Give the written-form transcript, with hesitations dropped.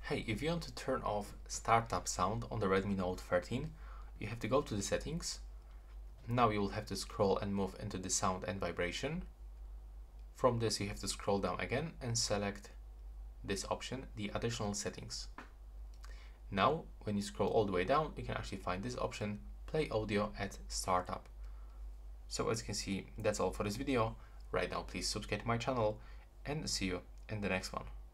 Hey, if you want to turn off startup sound on the Redmi Note 13, you have to go to the settings. Now you will have to scroll and move into the sound and vibration. From this you have to scroll down again and select this option, the additional settings. Now when you scroll all the way down, you can actually find this option, play audio at startup. So as you can see, that's all for this video. Right now please subscribe to my channel and see you in the next one.